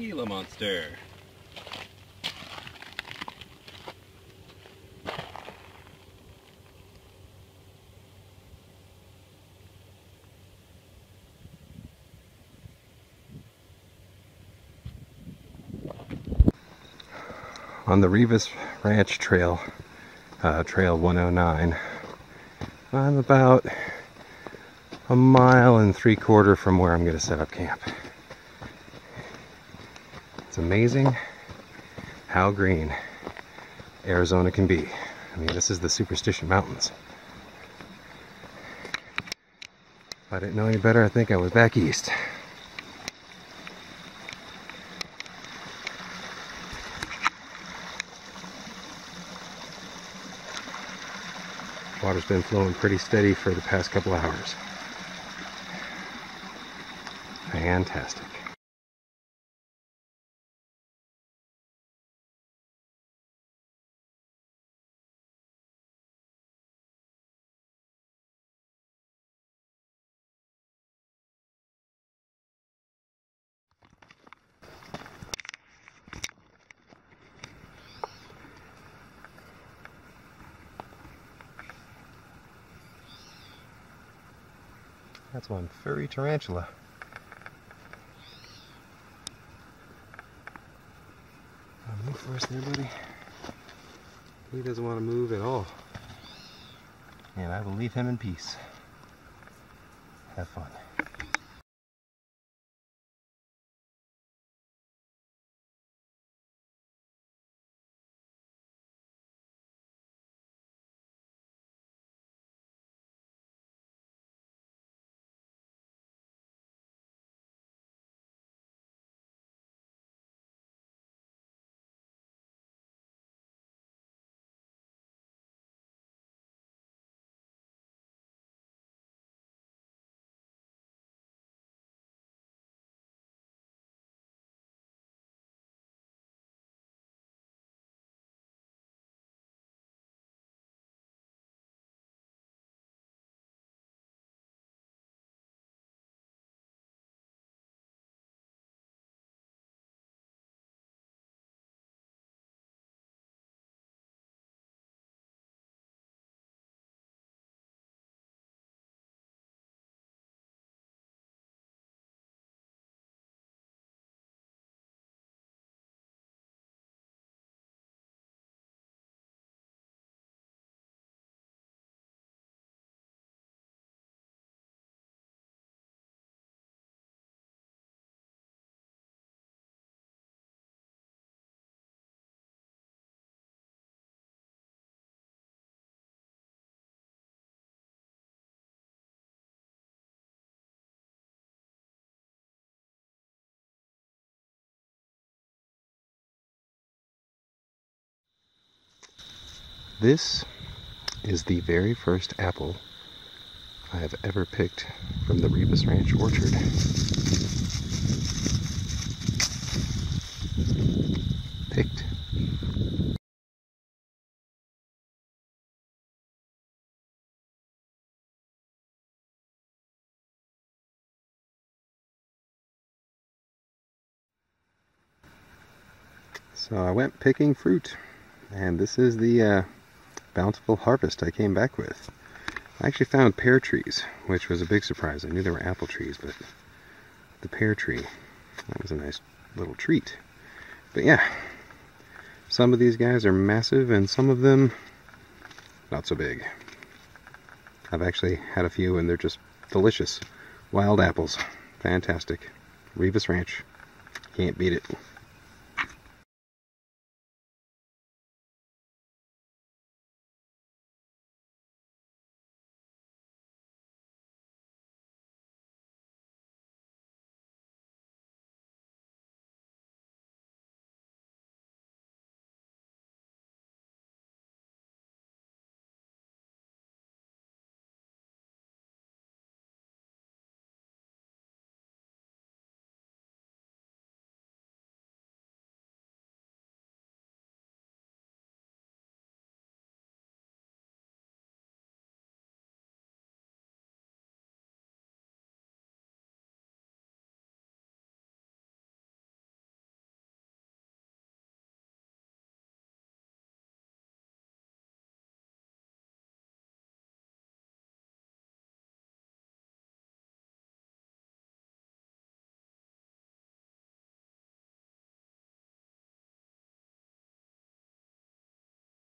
Gila Monster. On the Reavis Ranch trail, trail 109, I'm about 1.75 miles from where I'm going to set up camp. It's amazing how green Arizona can be. I mean, this is the Superstition Mountains. If I didn't know any better, I think I was back east. Water's been flowing pretty steady for the past couple of hours. Fantastic. That's one furry tarantula. Move first there, buddy. He doesn't want to move at all. And I will leave him in peace. Have fun. This is the very first apple I have ever picked from the Reavis Ranch orchard. Picked. So I went picking fruit, and this is the bountiful harvest I came back with. I actually found pear trees, which was a big surprise. I knew there were apple trees, but the pear tree, that was a nice little treat. But yeah, some of these guys are massive and some of them not so big. I've actually had a few and they're just delicious. Wild apples. Fantastic. Reavis Ranch. Can't beat it.